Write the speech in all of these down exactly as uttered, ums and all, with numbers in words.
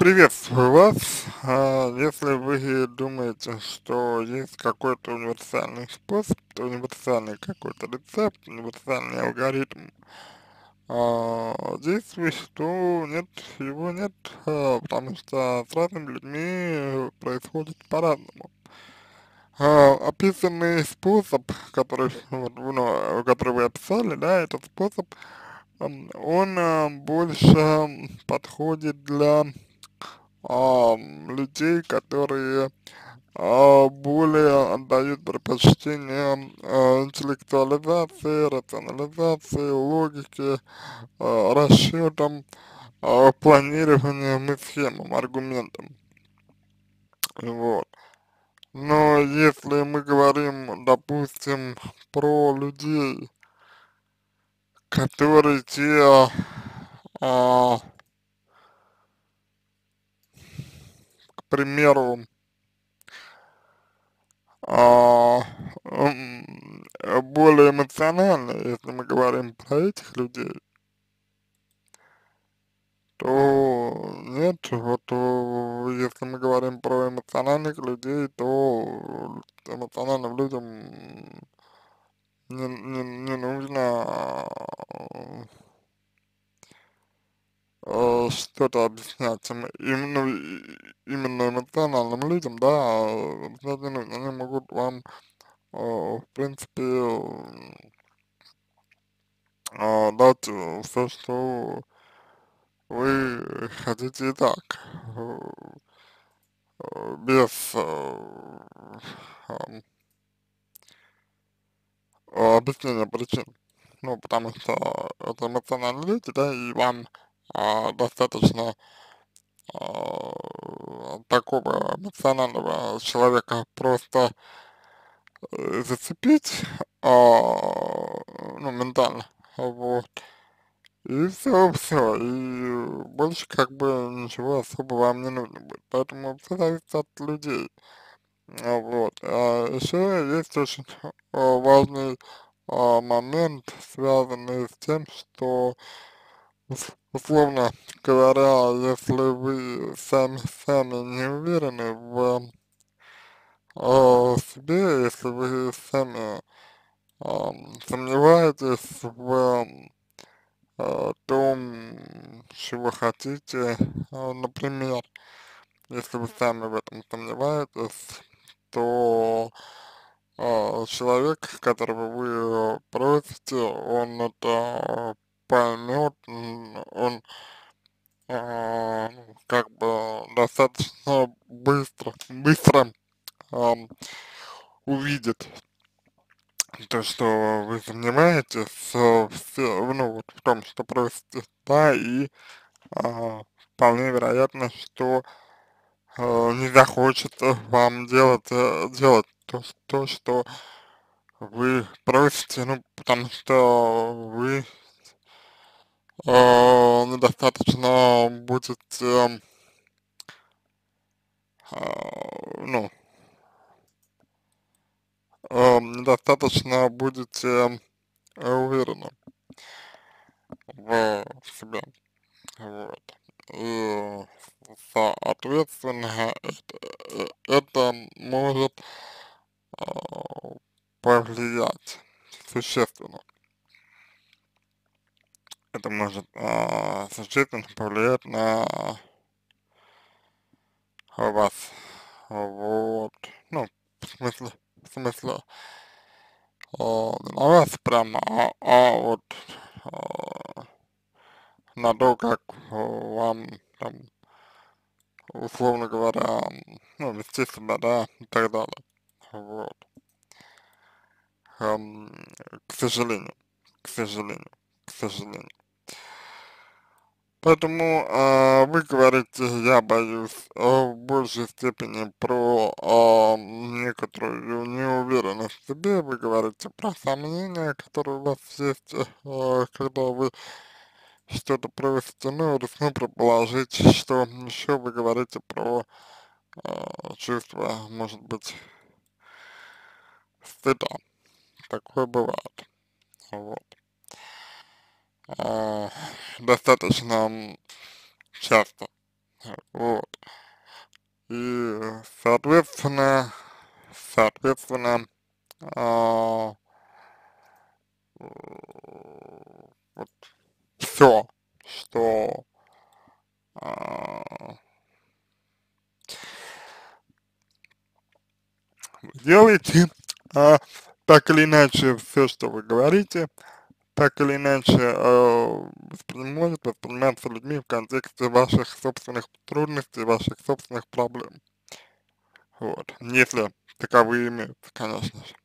Приветствую вас. А, Если вы думаете, что есть какой-то универсальный способ, универсальный какой-то рецепт, универсальный алгоритм а, действий, то нет, его нет, а, потому что с разными людьми происходит по-разному. А, описанный способ, который, вот, ну, который вы описали, да, этот способ, ам, он а, больше м, подходит для ам, людей, которые а, более отдают предпочтение а, интеллектуализации, рационализации, логике, а, расчетам, а, планированием и схемам, аргументам. Вот. Но если мы говорим, допустим, про людей, которые те, а, к примеру, а, м, э, более эмоциональные, если мы говорим про этих людей, то нет, вот э, если мы говорим про эмоциональных людей, то эмоциональным людям не, не, не нужно а, э, что-то объяснять им, именно, и- именно эмоциональным людям, да, а, объяснять не нужно, они могут вам, э, в принципе, а, дать все, что вы хотите и так, э, э, без э, ам, э, объяснения причин. Ну, потому что это эмоциональные люди, да, и вам а, достаточно а, такого эмоционального человека просто э, зацепить, а, ну, ментально, вот. И все, все, и больше как бы ничего особо вам не нужно будет. Поэтому все зависит от людей. А, вот. А еще есть очень а, важный а, момент, связанный с тем, что ус- условно говоря, если вы сами сами не уверены в а, себе, если вы сами ам, сомневаетесь в а, том, чего хотите, а, например, если вы сами в этом сомневаетесь, то а, человек, которого вы просите, он это поймет, м, он а, ну, как бы достаточно быстро, быстро ам, увидит то, что вы сомневаетесь, э, все, ну, вот в том, что просите, да, и а, вполне вероятно, что э, не захочет э, вам делать, э, делать то, ш- то, что вы просите, ну, потому что вы э, недостаточно будете, э, ну, э, недостаточно будете э, уверены в себе, вот. И, соответственно, это, э, это может а, повлиять существенно. Это может а, существенно повлиять на вас. Вот. Ну, в смысле, в смысле, а, не на вас прямо, а, а вот а, на то, как а, вам там, условно говоря, ну, вести себя, да, и так далее. Вот. Ам, к сожалению, к сожалению, к сожалению. Поэтому а, вы говорите, я боюсь, а, в большей степени про а, некоторую неуверенность в себе, вы говорите про сомнения, которые у вас есть, а, когда вы что-то просите, ну, рискну предположить, что еще вы говорите про а, чувство, может быть, стыда, такое бывает, вот. А, достаточно м, часто. Вот. И, соответственно, соответственно, а, вот все, что а, вы делаете, а, так или иначе, все, что вы говорите, так или иначе э, воспринимать, восприниматься людьми в контексте ваших собственных трудностей, ваших собственных проблем. Вот. Если таковые имеются, конечно же.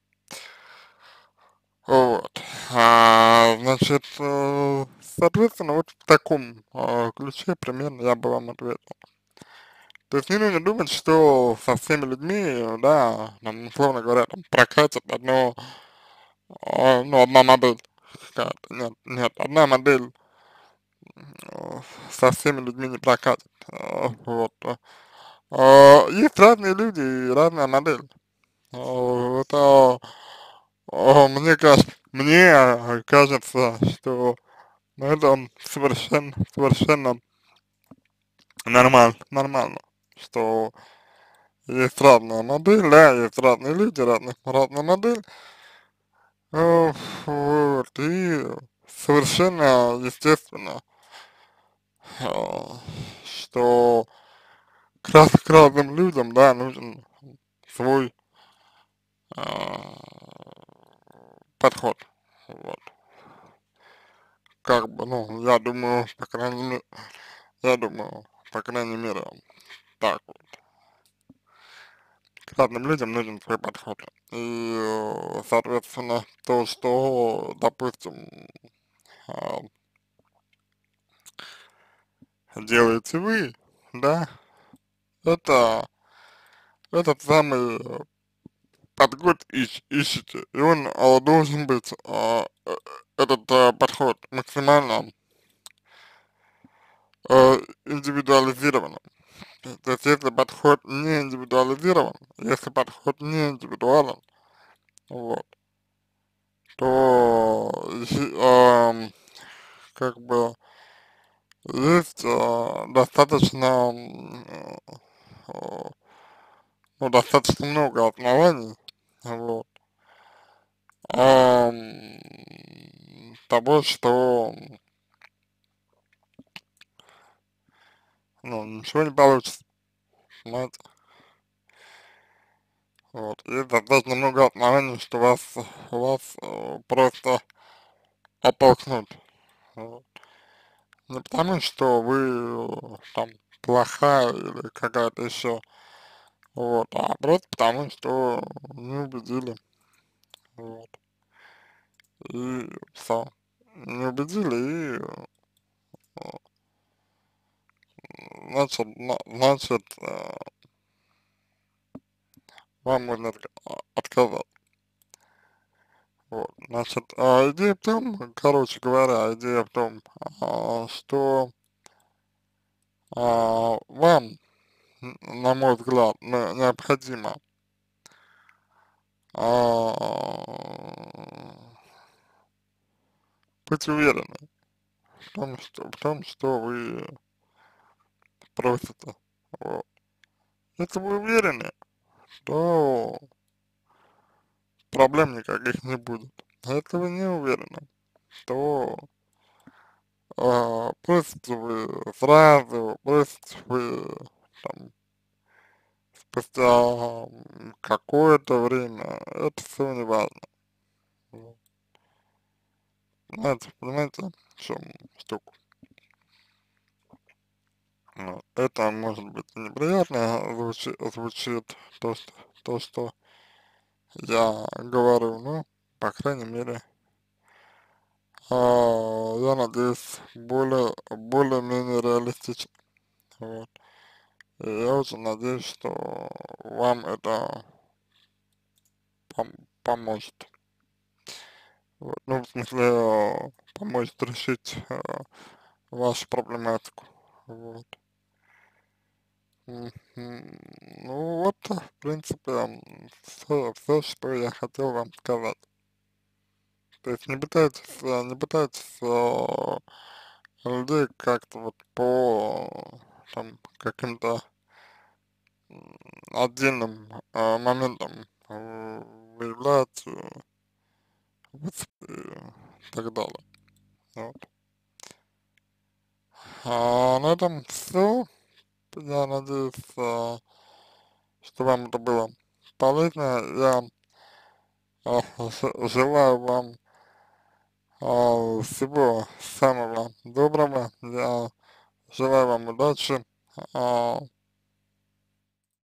Вот. А, значит, э, соответственно, вот в таком э, ключе примерно я бы вам ответил. То есть не нужно думать, что со всеми людьми, да, там, условно говоря, там, прокатит одно, э, ну, одна модель какая-то. Нет, нет, одна модель э, со всеми людьми не прокатит. Э, Вот. Э, Есть разные люди и разная модель. Э, Это, э, мне кажется, мне кажется, что ну, это совершенно, совершенно нормально, нормально, что есть разная модель, да, есть разные люди, разных, разная модель, э, вот, и совершенно естественно, э, что к, раз, к разным людям, да, нужен свой э, подход, вот, как бы, ну, я думаю, по крайней мере, я думаю, по крайней мере, так вот, к разным людям нужен свой подход. И, э, соответственно, то, что, допустим, а, делаете вы, да, это этот самый э, подход ищ, ищете, и он а, должен быть, а, э, этот а, подход максимально а, индивидуализированным. То есть, если подход не индивидуализирован, если подход не индивидуален, вот, то, и, ам, как бы, есть а, достаточно, м, а, ну, достаточно много оснований, вот, ам, того, что, ну, ничего не получится, понимаете, вот, есть достаточно много оснований, что вас, вас э, просто оттолкнут, вот, не потому, что вы э, там плохая или какая-то еще, вот, а просто потому, что не убедили, вот. И все. Не убедили, и, э, значит, на- значит, э, вам можно отк- а, отказать. Вот. Значит, а, идея в том, короче говоря, идея в том, а, что а, вам, н- на мой взгляд, не- необходимо а, быть уверенным в том, что, в том, что вы просите. Вот. Если вы уверены, то проблем никаких не будет. А если вы не уверены, то а, просите вы сразу, просите вы там спустя м, какое-то время, это все не важно. Вот. Знаете, понимаете, в чем штука? Вот. Это может быть неприятно звучит, звучит то, что, то, что я говорю, ну, по крайней мере, а, я надеюсь, более, более-менее реалистично. Вот. И я очень надеюсь, что вам это пом поможет. Вот. Ну, в смысле, э, поможет решить э, вашу проблематику. Вот. Мгм. Ну вот, в принципе, все, все, что я хотел вам сказать. То есть не пытайтесь, э, не пытайтесь э, людей как-то вот по там каким-то м, отдельным а, моментом э, выявлять э, вот, и так далее. Вот. А на этом все. Я надеюсь, а, что вам это было полезно. Я а, ж- желаю вам а, всего самого доброго. Я желаю вам удачи. А,